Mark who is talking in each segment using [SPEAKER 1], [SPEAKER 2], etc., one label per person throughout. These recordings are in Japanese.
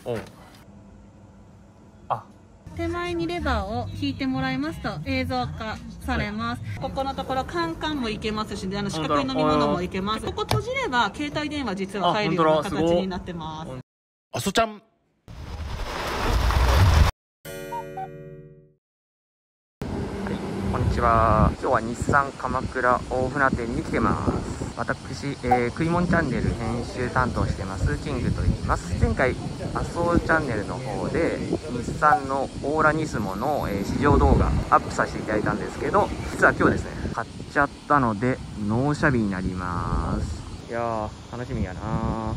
[SPEAKER 1] おう。あ、
[SPEAKER 2] 手前にレバーを引いてもらいますと映像化されます。ここのところカンカンもいけますし、四角い飲み物もいけます。ここ閉じれば携帯電話実は入るような形になってます。
[SPEAKER 1] あそちゃん。こんにちは。今日は日産鎌倉大船店に来てます。私、食いもんチャンネル編集担当してますキングと言います。前回麻生チャンネルの方で日産のオーラニスモの、試乗動画アップさせていただいたんですけど、実は今日ですね買っちゃったので納車日になります。いやー楽しみやなー。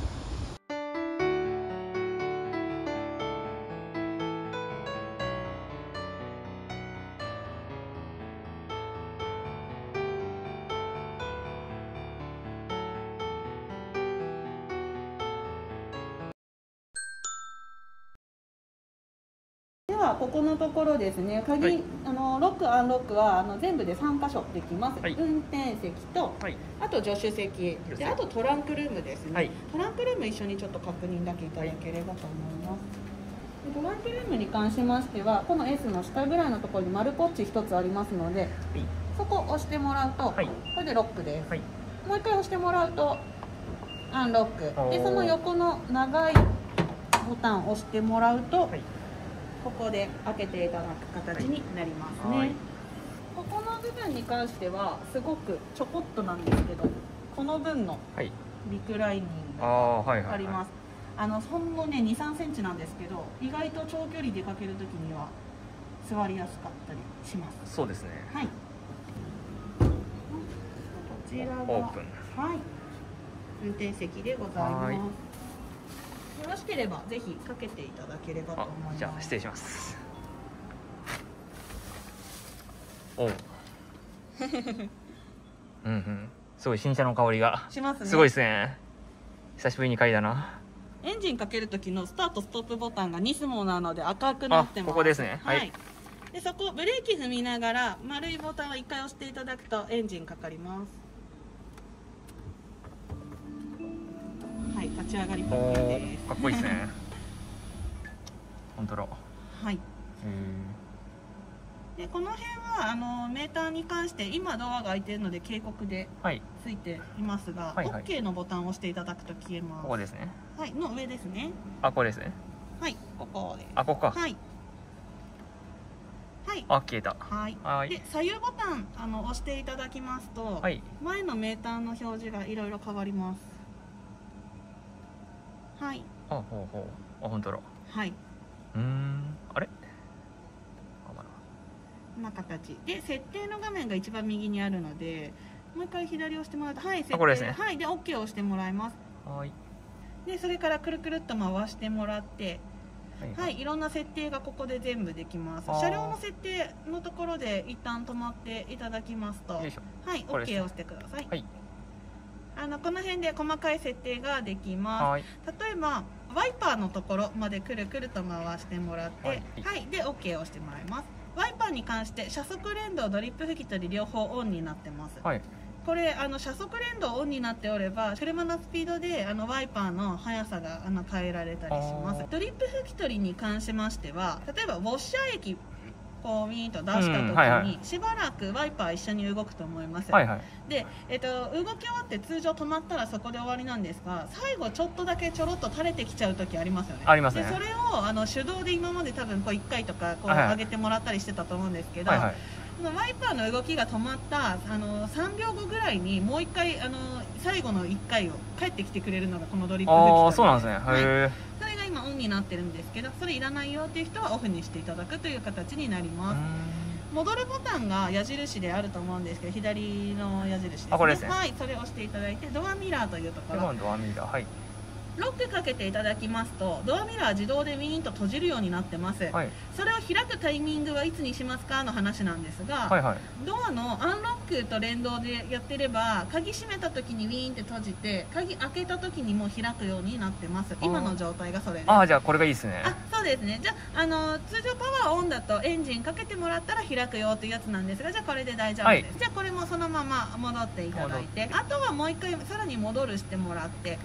[SPEAKER 2] ではここのところですね、鍵、はい、ロックアンロックは全部で3箇所できます。はい、運転席と、はい、あと助手席で、あとトランクルームですね。はい、トランクルーム一緒にちょっと確認だけいただければと思います。でトランクルームに関しましては、この S の下ぐらいのところに丸ポッチ1つありますので、はい、そこを押してもらうと、はい、これでロックです。はい、もう一回押してもらうとアンロックで、その横の長いボタンを押してもらうと、はい、ここで開けていただく形になりますね。はい、ここの部分に関してはすごくちょこっとなんですけど、この分のリクライニングがあります。ほんのね2、3センチなんですけど、意外と長距離出かけるときには座りやすかったりします。
[SPEAKER 1] そうですね。
[SPEAKER 2] はい。こちらが
[SPEAKER 1] オープン。
[SPEAKER 2] はい。運転席でございます。よろしければぜひかけていただければと思います。
[SPEAKER 1] じゃあ失礼します。おううんうん、すごい新車の香りが
[SPEAKER 2] しますね。
[SPEAKER 1] すごいですね。久しぶりに嗅いだな。
[SPEAKER 2] エンジンかける時のスタートストップボタンがニスモなので赤くなってます。
[SPEAKER 1] ここですね。はい、はい、
[SPEAKER 2] でそこブレーキ踏みながら丸いボタンを1回押していただくとエンジンかかります。はい、立ち上がりパックです。
[SPEAKER 1] かっこいいですね。本当だ。
[SPEAKER 2] はい。でこの辺はメーターに関して今ドアが開いているので警告でついていますが、はい、OK のボタンを押していただくと消えます。
[SPEAKER 1] ここですね。
[SPEAKER 2] はい、の上ですね。
[SPEAKER 1] あ、ここですね。
[SPEAKER 2] はい、ここです。
[SPEAKER 1] あ、ここか。
[SPEAKER 2] はい。はい。
[SPEAKER 1] あ、消えた。
[SPEAKER 2] はい。はい、で左右ボタン押していただきますと、はい、前のメーターの表示がいろいろ変わります。はい。
[SPEAKER 1] あ、ほうほう。あ、本当だ。
[SPEAKER 2] はい。
[SPEAKER 1] あれ？
[SPEAKER 2] こんな形で設定の画面が一番右にあるので、もう一回左を押してもらうと、はい、設定、これですね。はい、で OK を押してもらいます。はい。でそれからくるくるっと回してもらって、はい、いろんな設定がここで全部できます。車両の設定のところで一旦止まっていただきますと、はい、OK を押してください。はい。この辺で細かい設定ができます。例えばワイパーのところまでくるくると回してもらって、はい、で OK を押してもらいます。ワイパーに関して車速連動ドリップ拭き取り両方オンになってます。はい、これ車速連動オンになっておれば車のスピードでワイパーの速さが変えられたりします。ドリップ拭き取りに関しましては、例えばウォッシャー液こうウィーンと出した時にしばらくワイパー一緒に動くと思います。で、動き終わって通常止まったらそこで終わりなんですが、最後ちょっとだけちょろっと垂れてきちゃう時ありますよね。
[SPEAKER 1] ありますね。
[SPEAKER 2] でそれを手動で今まで多分こう1回とかこう上げてもらったりしてたと思うんですけど、ワイパーの動きが止まった3秒後ぐらいにもう1回最後の1回を帰ってきてくれるのがこのドリップ拭き取り。あ、
[SPEAKER 1] そうなんですね。へー。
[SPEAKER 2] それが今オンになってるんですけど、それいらないよっていう人はオフにしていただくという形になります。戻るボタンが矢印であると思うんですけど、左の矢印ですね。あ、これですね。はい、それを押していただいて、ドアミラーというところ。ドアミラー、はい。ロックかけていただきますとドアミラー自動でウィーンと閉じるようになってます。はい、それを開くタイミングはいつにしますかの話なんですが、ドアのアンロックと連動でやってれば鍵閉めた時にウィーンって閉じて鍵開けた時にも開くようになってます。今の状態がそれです。あ、じゃあこれがいいですね。あ、そうですね。じゃあ通常パワーオンだとエンジンかけてもらったら開くよというやつなんですが、じゃあこれで大丈夫です。じゃあこれもそのまま戻っていただいて、あとはもう一回さらに戻るしてもらって、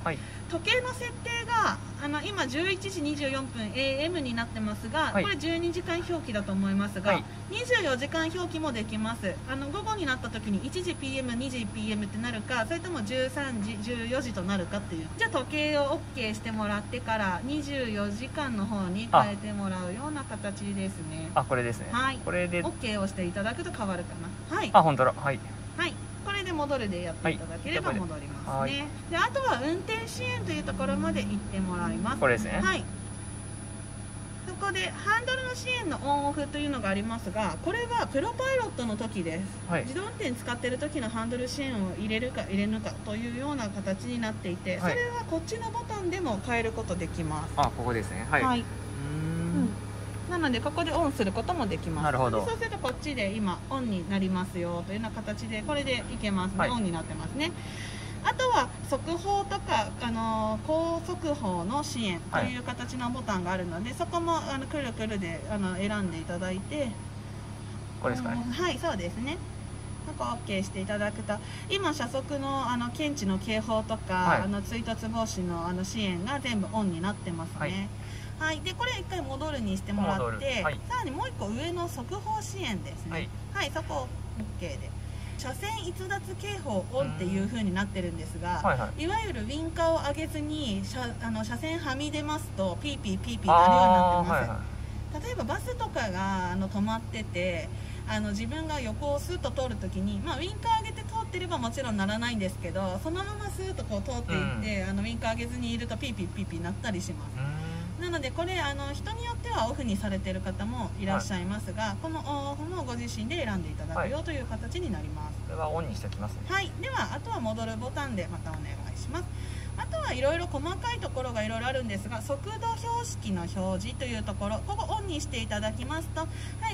[SPEAKER 2] 時計の設定が今11時24分 AM になってますが、
[SPEAKER 1] はい、
[SPEAKER 2] これ12時間表記だと思いますが、はい、24時間表記もできます。午後になった時に1時 PM、2時 PM ってなるか、それとも13時、14時となるかっていう。じゃあ時計を OK してもらってから24時間の方に変えてもらうような形ですね。
[SPEAKER 1] あ、これですね。
[SPEAKER 2] はい。
[SPEAKER 1] これで
[SPEAKER 2] OK をしていただくと変わるかな。はい。
[SPEAKER 1] あ、本当だ。はい。
[SPEAKER 2] はい。これで戻るでやっていただければ戻りますね。で、あとは運転支援というところまで行ってもらいます。
[SPEAKER 1] これですね。
[SPEAKER 2] はい。そこでハンドルの支援のオンオフというのがありますが、これはプロパイロットの時です。はい、自動運転使っている時のハンドル支援を入れるか入れぬかというような形になっていて、それはこっちのボタンでも変えることできます。
[SPEAKER 1] あ、ここですね。はい。はい、
[SPEAKER 2] なのでここでオンすることもできます。
[SPEAKER 1] なるほど。
[SPEAKER 2] そうするとこっちで今オンになりますよというような形でこれでいけますね。はい、オンになってますね。あとは速報とか高速報の支援という形のボタンがあるので、そこもくるくるで選んでいただいて、
[SPEAKER 1] これですかね。
[SPEAKER 2] はい、そうですね。ここ OK していただくと、今車速の検知の警報とか、はい、追突防止の支援が全部オンになってますね。はい、でこれ一回戻るにしてもらって、はい、さらにもう一個上の速報支援ですね。はい、はい、そこ OK で。車線逸脱警報オンっていう風になってるんですが、はいはい、いわゆるウインカーを上げずに車線はみ出ますとピーピーピーピーなるようになってます。はいはい、例えばバスとかが止まってて自分が横をスーッと通るときに、ウインカー上げて通ってればもちろんならないんですけど、そのままスーッとこう通っていって、ウインカー上げずにいるとピーピーピーピーなったりします。なのでこれ人によってはオフにされている方もいらっしゃいますが、はい、このオフもご自身で選んでいただくよという形になります。
[SPEAKER 1] これはオンにしておきますね。
[SPEAKER 2] はい、ではあとは戻るボタンでまたお願いします。あとはいろいろ細かいところがいろいろあるんですが、速度標識の表示というところ、ここオンにしていただきますと、はい、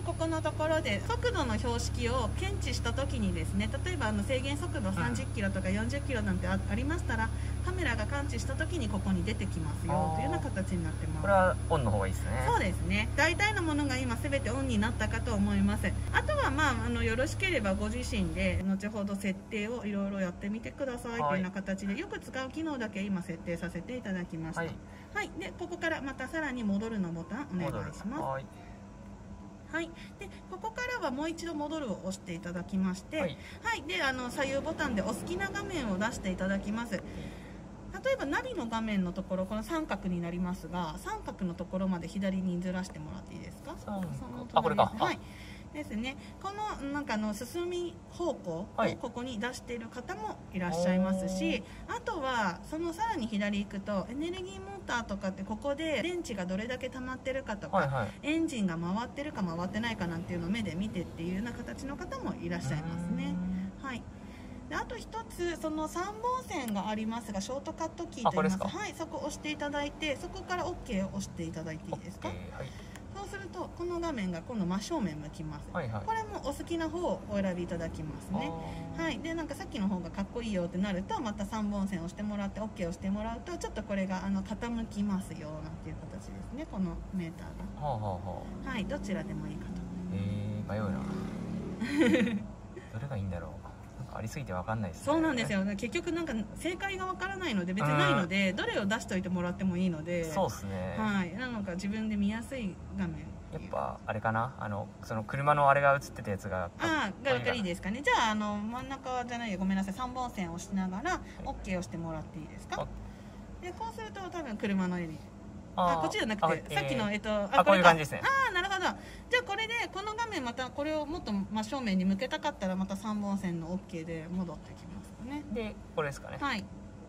[SPEAKER 2] ここのところで速度の標識を検知した時にですね、例えば制限速度30キロとか40キロなんてありましたら、カメラが感知した時にここに出てきますよというような形になってます。
[SPEAKER 1] これはオンの方がいいですね。
[SPEAKER 2] そうですね。大体のものが今すべてオンになったかと思います。あとはよろしければご自身で後ほど設定をいろいろやってみてくださいというような形で、よく使う機能だけ今設定させていただきました。はい、はい、でここからまたさらに戻るのボタンお願いします。はい、はい、でここからはもう一度戻るを押していただきまして、はい、はい、で左右ボタンでお好きな画面を出していただきます。例えばナビの画面のところ、この三角になりますが、三角のところまで左にずらしてもらっていいですか。
[SPEAKER 1] あ、これか。
[SPEAKER 2] はい。ですね。この進み方向をここに出している方もいらっしゃいますし、あとはそのさらに左行くとエネルギーモーターとかってここで電池がどれだけ溜まってるかとか、エンジンが回ってるか回ってないかなんていうのを目で見てっていうような形の方もいらっしゃいますね。はい。であと一つ、その3本線がありますが、ショートカットキーといいますか、はい、そこを押していただいて、そこから OK を押していただいていいですか。はい、そうするとこの画面が今度真正面向きます。はいはい、これもお好きな方をお選びいただきますね。はい、でさっきの方がかっこいいよってなると、また3本線を押してもらって OK を押してもらうと、ちょっとこれが傾きますよなんていう形ですね、このメーターが。はい、どちらでもいいかと。
[SPEAKER 1] 迷うな。どれがいいんだろう。ありすぎて分かんないですね。
[SPEAKER 2] そうなんですよ。結局正解が分からないので、別にないので、どれを出しておいてもらってもいいので。
[SPEAKER 1] そうですね。
[SPEAKER 2] はい、自分で見やすい画面。
[SPEAKER 1] やっぱあれかな、その車のあれが映ってたやつが。
[SPEAKER 2] がいいですかね。じゃあ真ん中じゃないよ、ごめんなさい。3本線を押しながら OK をしてもらっていいですか。でこうすると多分車の絵に。こっちじゃなくて、さっきの
[SPEAKER 1] こういう感じですね。
[SPEAKER 2] なるほど。じゃあこれでこの画面またこれをもっと真正面に向けたかったら、また3本線の OK で戻ってきますかね。
[SPEAKER 1] でこれですかね。
[SPEAKER 2] はい。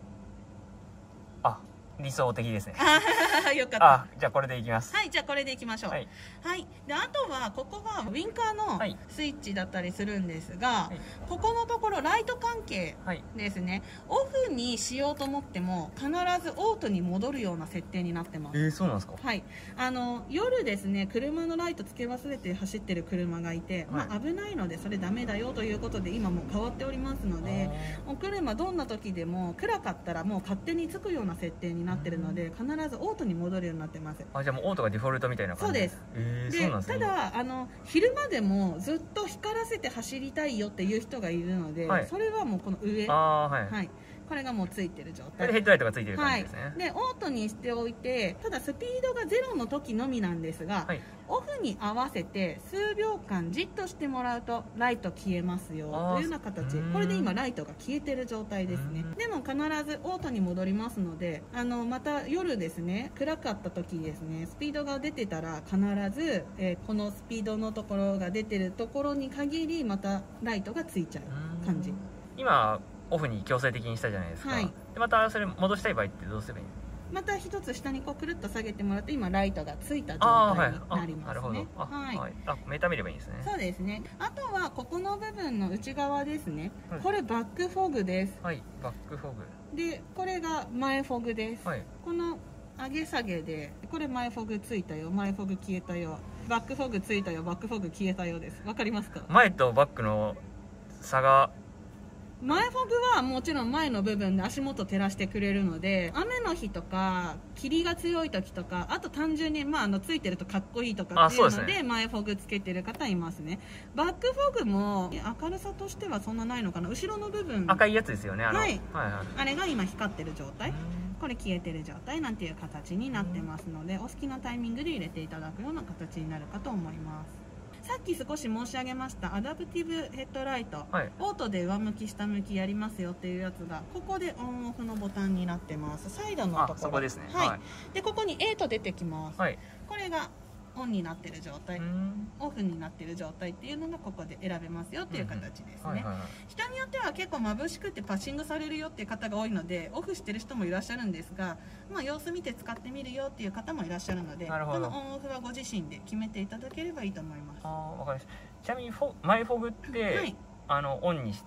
[SPEAKER 1] 理想的ですね。
[SPEAKER 2] よかった。
[SPEAKER 1] じゃあこれでいきます。
[SPEAKER 2] はい、じゃあこれでいきましょう。はい。はい、であとはここがウインカーのスイッチだったりするんですが、ここのところライト関係ですね。オフにしようと思っても必ずオートに戻るような設定になってます。
[SPEAKER 1] そうなんですか。
[SPEAKER 2] はい。夜ですね、車のライトつけ忘れて走ってる車がいて、危ないのでそれダメだよということで今もう変わっておりますので、お車どんな時でも暗かったらもう勝手につくような設定になってるので、必ずオートに戻るようになってます。
[SPEAKER 1] じゃあもうオートがデフォルトみたいな感じです。
[SPEAKER 2] そうです。ただ昼間でもずっと光らせて走りたいよっていう人がいるので、それはもうこの上、 これがもうついてる状態。
[SPEAKER 1] これでヘッドライトがついてる感じですね。
[SPEAKER 2] はい、でオートにしておいて、ただスピードが0の時のみなんですが、はい、オフに合わせて数秒間じっとしてもらうとライト消えますよというような形。これで今ライトが消えてる状態ですね。でも必ずオートに戻りますので、また夜ですね、暗かった時ですね、スピードが出てたら必ず、このスピードのところが出てるところに限りまたライトがついちゃう感じ。
[SPEAKER 1] 今オフに強制的にしたじゃないですか、はい、でまたそれ戻したい場合ってどうすればいいの？
[SPEAKER 2] また一つ下にこうくるっと下げてもらって、今ライトがついた状態になりますね。なるほど。はい。
[SPEAKER 1] メーター見ればいいんですね。
[SPEAKER 2] そうですね。あとはここの部分の内側ですね、これバックフォグです。
[SPEAKER 1] はい、バックフォグ
[SPEAKER 2] で、これが前フォグです。はい、この上げ下げで、これ前フォグついたよ、前フォグ消えたよ、バックフォグついたよ、バックフォグ消えたよです。わかりますか？
[SPEAKER 1] 前とバックの差が、
[SPEAKER 2] 前フォグはもちろん前の部分で足元照らしてくれるので、雨の日とか霧が強い時とか、あと単純についてるとかっこいいとかっていうので前フォグつけてる方いますね。バックフォグも明るさとしてはそんなないのかな。後ろの部分、
[SPEAKER 1] 赤いやつですよね。
[SPEAKER 2] はい、あれが今光ってる状態、これ消えてる状態なんていう形になってますので、お好きなタイミングで入れていただくような形になるかと思います。さっき少し申し上げましたアダプティブヘッドライト、はい、オートで上向き下向きやりますよっていうやつがここでオンオフのボタンになってます。サイドのところ、
[SPEAKER 1] そこですね。
[SPEAKER 2] はい、でここに8と出てきます。はい、これがオンになってる状態、オフになってる状態っていうのがここで選べますよっていう形ですね。人によっては結構眩しくてパッシングされるよっていう方が多いのでオフしてる人もいらっしゃるんですが、様子見て使ってみるよっていう方もいらっしゃるので、このオンオフはご自身で決めていただければいいと思います。
[SPEAKER 1] わかりました。ちなみに前フォグって、はい、オンにして、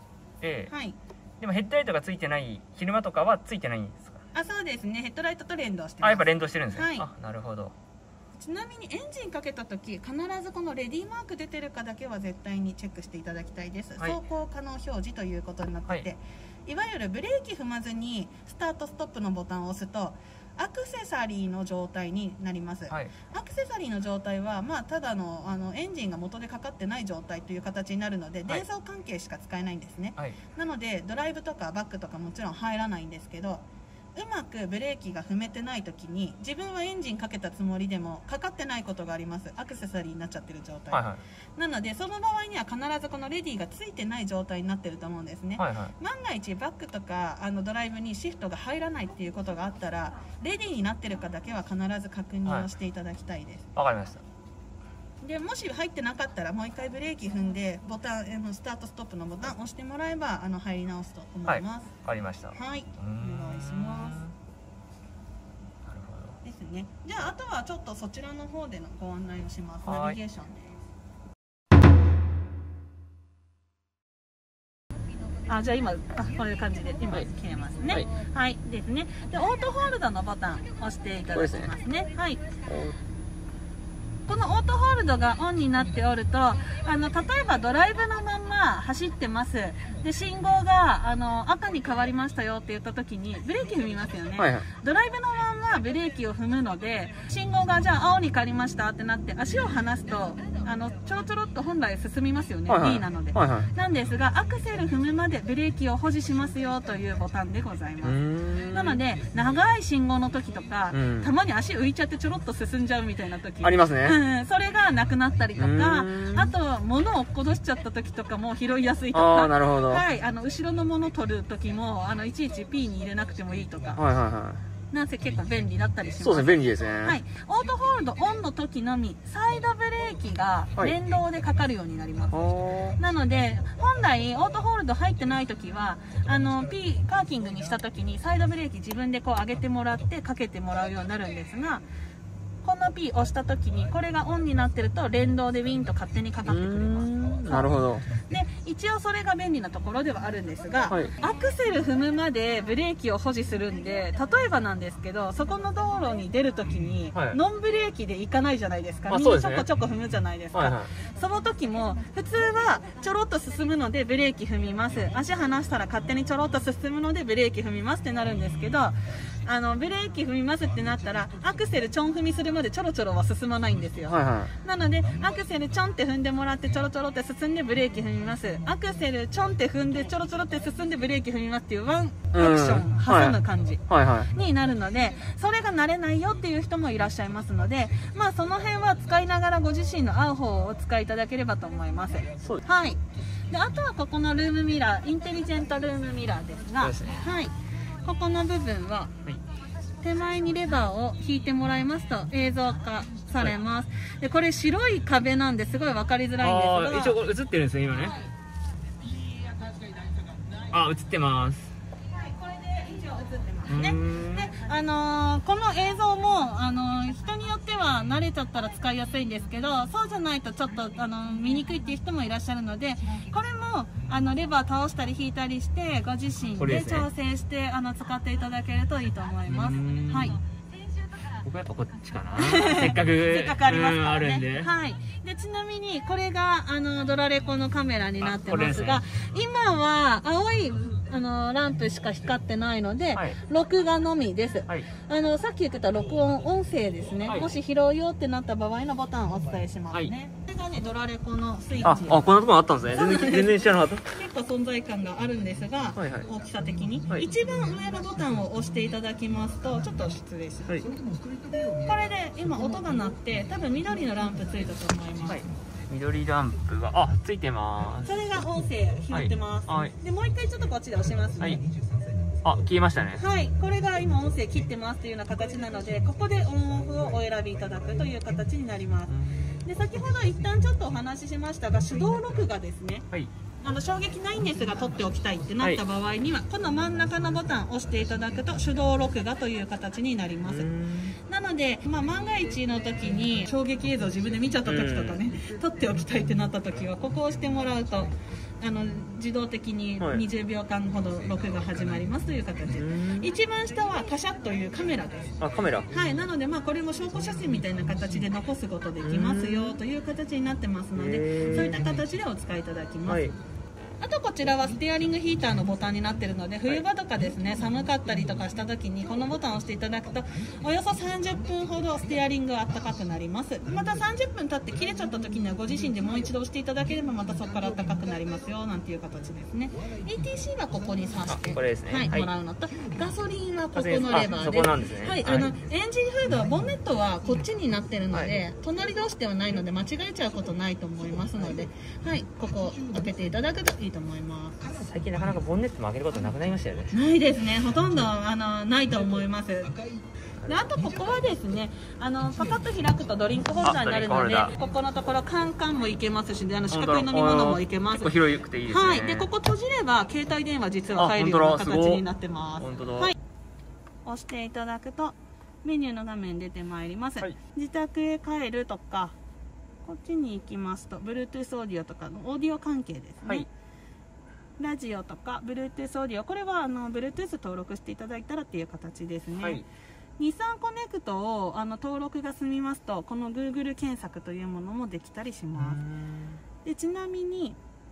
[SPEAKER 1] はい、でもヘッドライトがついてない昼間とかはついてないんですか？
[SPEAKER 2] そうですね、ヘッドライトと連動してます。
[SPEAKER 1] やっぱ連動してるんですね。はい、なるほど。
[SPEAKER 2] ちなみにエンジンかけた時必ずこのレディーマーク出てるかだけは絶対にチェックしていただきたいです。はい、走行可能表示ということになってて、はい、いわゆるブレーキ踏まずにスタートストップのボタンを押すとアクセサリーの状態になります。はい、アクセサリーの状態は、ただのエンジンが元でかかってない状態という形になるので、電装関係しか使えないんですね。はい、なのでドライブとかバックとかもちろん入らないんですけど、うまくブレーキが踏めてない時に自分はエンジンかけたつもりでもかかってないことがあります。アクセサリーになっちゃってる状態、はいはい、なのでその場合には必ずこのレディーがついてない状態になってると思うんですね。はいはい、万が一バックとかドライブにシフトが入らないっていうことがあったらレディーになってるかだけは必ず確認をしていただきたいです。
[SPEAKER 1] わかりました。
[SPEAKER 2] でもし入ってなかったらもう一回ブレーキ踏んでボタンスタートストップのボタンを押してもらえば入り直すと思います。
[SPEAKER 1] わかりました。
[SPEAKER 2] はい、お願いします。なるほどですね。じゃああとはちょっとそちらの方でのご案内をします。ナビゲーションです。じゃあ今こういう感じで今切れますね。はい、はい、ですね。でオートホールドのボタンを押していただきますね。はい。このオートホールドがオンになっておると、例えばドライブのまんま走ってます。で、信号が、赤に変わりましたよって言った時に、ブレーキ踏みますよね。はいはい、ドライブのまんまブレーキを踏むので、信号がじゃあ青に変わりましたってなって、足を離すと、ちょろちょろっと本来進みますよね。はいはい、B なので、はいはい。なんですが、アクセル踏むまでブレーキを保持しますよというボタンでございます。なので、長い信号の時とか、たまに足浮いちゃってちょろっと進んじゃうみたいな時。
[SPEAKER 1] ありますね。
[SPEAKER 2] それがなくなったりとか、あと物を落っことしちゃった時とかも拾いやすいとか、
[SPEAKER 1] なるほど。
[SPEAKER 2] はい、後ろの物を取る時もいちいち P に入れなくてもいいとか、はいはいはい、なんせ結構便利だったりします。
[SPEAKER 1] そうですね、便利ですね。
[SPEAKER 2] はい、オートホールドオンの時のみサイドブレーキが連動でかかるようになります。はい、なので本来オートホールド入ってない時はP パーキングにした時にサイドブレーキ自分でこう上げてもらってかけてもらうようになるんですが、この P 押した時にこれがオンになってると連動でウィンと勝手にかかってくれます。
[SPEAKER 1] なるほど。
[SPEAKER 2] で一応それが便利なところではあるんですが、はい、アクセル踏むまでブレーキを保持するんで、例えばなんですけど、そこの道路に出る時にノンブレーキで行かないじゃないですか。みんなちょこちょこ踏むじゃないですか。はいはい、その時も普通はちょろっと進むのでブレーキ踏みます。足離したら勝手にちょろっと進むのでブレーキ踏みますってなるんですけど、 ブレーキ踏みますってなったらアクセルちょん踏みするまでちょろちょろは進まないんですよ。なのでアクセルちょんって踏んでもらってちょろちょろって進んでブレーキ踏みます、アクセルちょんって踏んでちょろちょろって進んでブレーキ踏みますっていうワンアクション挟む感じになるので、それが慣れないよっていう人もいらっしゃいますので、まあその辺は使いながらご自身の合う方をお使いいただければと思います。はい。で、あとはここのルームミラー、インテリジェントルームミラーですが、はい、ここの部分は手前にレバーを引いてもらいますと映像化されます。で、これ白い壁なんですごい分かりづらいんですが、
[SPEAKER 1] 一応映ってるんですね今ね。あ、映ってます。
[SPEAKER 2] はい、これで一応映ってますね。で、この映像も人によっては慣れちゃったら使いやすいんですけど、そうじゃないとちょっと見にくいっていう人もいらっしゃるので、これもレバー倒したり引いたりしてご自身で調整して使っていただけるといいと思います。はい。
[SPEAKER 1] 僕はやっぱこっちかな。せっかく
[SPEAKER 2] ありますからね。
[SPEAKER 1] あるんで。
[SPEAKER 2] はい。で、ちなみにこれがドラレコのカメラになってますが、今は青いランプしか光ってないので、録画のみです。さっき言ってた録音音声ですね。もし拾うよってなった場合のボタンをお伝えしますね。これがね、ドラレコのスイッチ。
[SPEAKER 1] あ、こんなところあったんですね。全然知らなかった。
[SPEAKER 2] 結構存在感があるんですが、大きさ的に。一番上のボタンを押していただきますと、ちょっと失礼します。これで今音が鳴って、多分緑のランプついたと思います。
[SPEAKER 1] 緑ランプがついてます。
[SPEAKER 2] それが音声拾ってます。で、もう一回ちょっとこっちで押しますね。
[SPEAKER 1] あ、消えましたね。
[SPEAKER 2] はい、これが今音声切ってますというような形なので、ここでオンオフをお選びいただくという形になります。で、先ほど一旦ちょっとお話ししましたが、手動録画ですね。衝撃ないんですが撮っておきたいってなった場合には、この真ん中のボタンを押していただくと手動録画という形になります。なので、万が一の時に衝撃映像を自分で見ちゃった時とかね、撮っておきたいってなった時はここを押してもらうと自動的に20秒間ほど録画始まりますという形。一番下は他社というカメラです。
[SPEAKER 1] カメラ。
[SPEAKER 2] はい、なのでこれも証拠写真みたいな形で残すことできますよという形になってますので、そういった形でお使いいただきます。あとこちらはステアリングヒーターのボタンになっているので、冬場とかですね、寒かったりとかした時にこのボタンを押していただくとおよそ30分ほどステアリングが暖かくなります。また30分経って切れちゃった時にはご自身でもう一度押していただければまたそこから暖かくなりますよなんていう形ですね。 ETC はここに挿して
[SPEAKER 1] これですね、
[SPEAKER 2] もらうのと、ガソリンはここのレバーで、
[SPEAKER 1] そこなんですね。
[SPEAKER 2] はい、エンジンフードはボンネットはこっちになってるので、隣同士ではないので間違えちゃうことないと思いますので、はい、ここ開けていただくといいと思います。
[SPEAKER 1] 最近なかなかボンネットも開けることなくなりましたよね。
[SPEAKER 2] ないですね、ほとんどないと思います。で、あとここはですね、パカッと開くとドリンクホルダーになるので、ここのところカンカンもいけますし、四角い飲み物もいけます。
[SPEAKER 1] 結構広くていいですね。
[SPEAKER 2] はい、でここ閉じれば携帯電話実は入るような形になってます。はい、押していただくとメニューの画面出てまいります。自宅へ帰るとか、こっちに行きますと Bluetooth オーディオとかのオーディオ関係ですね。ラジオとか Bluetooth オーディオ、これはBluetooth 登録していただいたらっていう形ですね。日産コネクトを登録が済みますと、この Google 検索というものもできたりします。で、ちなみに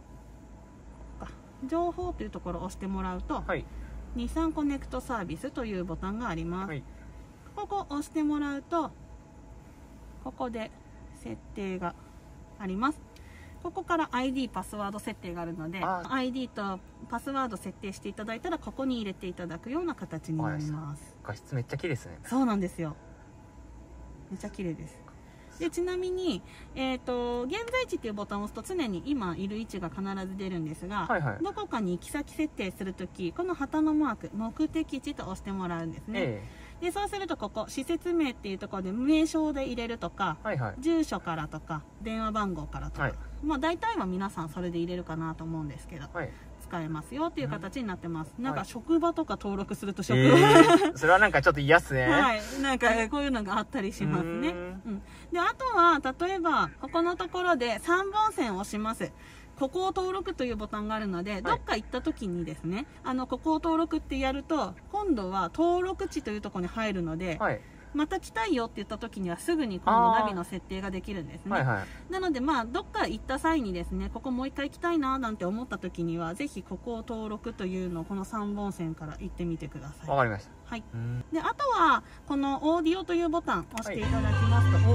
[SPEAKER 2] 情報というところを押してもらうと、日産コネクトサービスというボタンがあります。ここを押してもらうと、ここで設定があります。ここから ID パスワード設定があるので、 ID とパスワード設定していただいたらここに入れていただくような形になります。
[SPEAKER 1] 画質めっちゃ綺麗ですね。
[SPEAKER 2] そうなんですよ、めっちゃ綺麗です。で、ちなみに、現在地っていうボタンを押すと常に今いる位置が必ず出るんですが、どこかに行き先設定するとき、この旗のマーク目的地と押してもらうんですね。で、そうするとここ施設名っていうところで名称で入れるとか、住所からとか電話番号からとか、大体は皆さんそれで入れるかなと思うんですけど、使えますよっていう形になってます。なんか職場とか登録するとそれ
[SPEAKER 1] はなんかちょっと嫌っすね。
[SPEAKER 2] はい、なんかこういうのがあったりしますね。で、あとは例えばここのところで3本線を押します。ここを登録というボタンがあるので、どっか行った時にですね、ここを登録ってやると今度は登録地というところに入るので、 また来たいよって言った時にはすぐに今度ナビの設定ができるんですね。なのでどっか行った際にですね、ここもう一回行きたいななんて思った時にはぜひここを登録というのをこの3本線から行ってみてください。
[SPEAKER 1] わかりました。
[SPEAKER 2] はい。であとはこのオーディオというボタンを押していただきますと、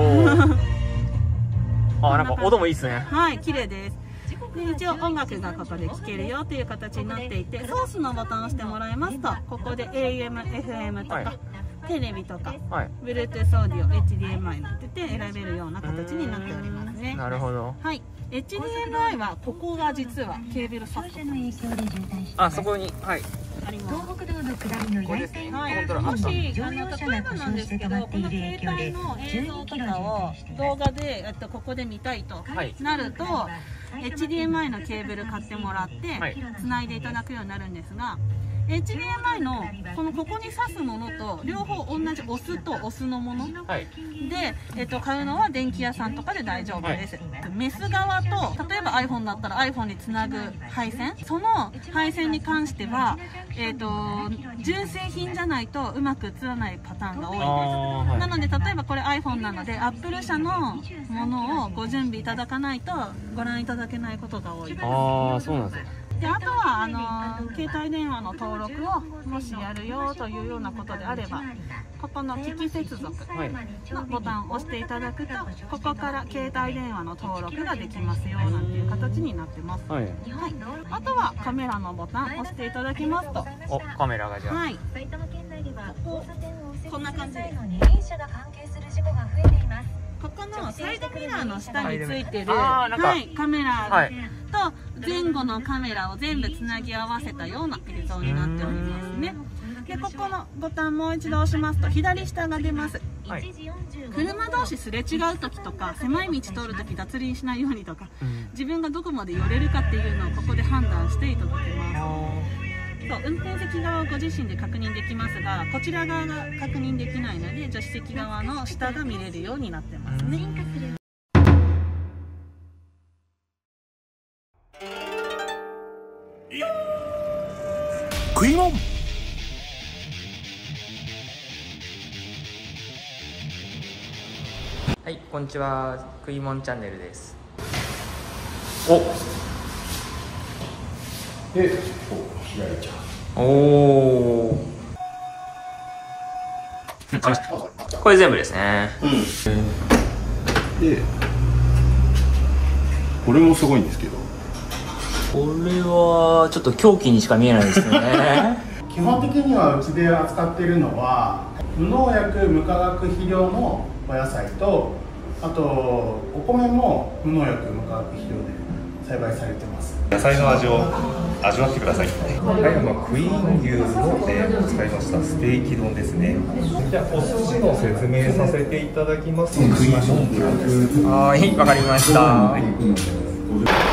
[SPEAKER 1] なんか音もいいですね。
[SPEAKER 2] はい、綺麗です。で一応音楽がここで聴けるよという形になっていて、ソースのボタンを押してもらいますと、ここで AM、FM とか、テレビとか、Bluetooth オーディオ、HDMI になってて選べるような形になっておりますね。
[SPEAKER 1] なるほど。
[SPEAKER 2] はい。HDMI はここが実はケーブルソフト。
[SPEAKER 1] そこに、あります。ここですね。
[SPEAKER 2] もし例えばなんですけど、この携帯の映像とかを動画でここで見たいとなると、HDMI のケーブル買ってもらってつないでいただくようになるんですが、HDMI のここに挿すものと両方同じオスとオスのもので、買うのは電気屋さんとかで大丈夫です。メス側と、例えば iPhone だったら iPhone につなぐ配線、その配線に関しては、純正品じゃないとうまく映らないパターンが多いです。なので例えばこれ iPhone なので Apple 社のものをご準備いただかないとご覧いただけないことが多いです。
[SPEAKER 1] そうなんですね。
[SPEAKER 2] であとは携帯電話の登録をもしやるよというようなことであれば、ここの機器接続のボタンを押していただくと、ここから携帯電話の登録ができますよなんていう形になってます。あとはカメラのボタンを押していただきますと、
[SPEAKER 1] カメラがじゃあ、
[SPEAKER 2] こんな感じで、ここのサイドミラーの下についてるカメラと前後のカメラを全部つなぎ合わせたような映像になっておりますね。でここのボタンもう一度押しますと左下が出ます。車同士すれ違う時とか、狭い道通る時脱輪しないようにとか、自分がどこまで寄れるかっていうのをここで判断していただけます。運転席側をご自身で確認できますが、こちら側が確認できないので助手席側の下が見れるようになってますね。
[SPEAKER 3] 食いもん。
[SPEAKER 1] はい、こんにちは。食いもんチャンネルです。これ全部ですね。
[SPEAKER 3] でこれもすごいんですけど、
[SPEAKER 1] これはちょっと凶器にしか見えないですね。
[SPEAKER 4] 基本的にはうちで扱っているのは無農薬無化学肥料のお野菜と、あとお米も無農薬無化学肥料で栽培されてます。
[SPEAKER 3] 野菜の味を味わってください。クイーン牛のを使いましたステーキ丼ですね。じゃあお寿司の説明させていただきます。クイーン牛。
[SPEAKER 1] はい、わかりました。